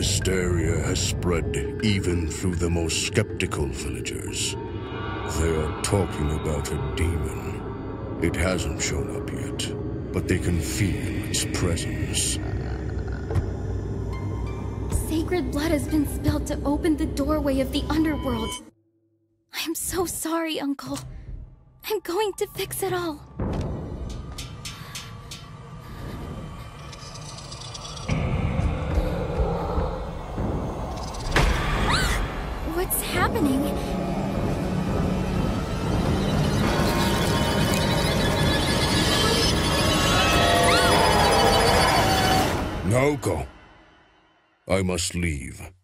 Hysteria has spread even through the most skeptical villagers. They are talking about a demon. It hasn't shown up yet, but they can feel its presence. Sacred blood has been spilled to open the doorway of the underworld. I'm so sorry, Uncle. I'm going to fix it all. What's happening? Now go. I must leave.